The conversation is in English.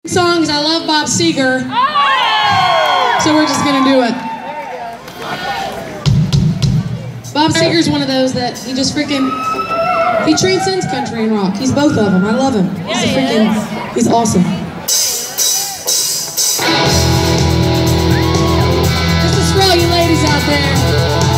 song because I love Bob Seger. So we're just gonna do it. Bob Seger's one of those that he just freaking, he transcends country and rock. He's both of them. I love him. He's awesome. This is for all you ladies out there.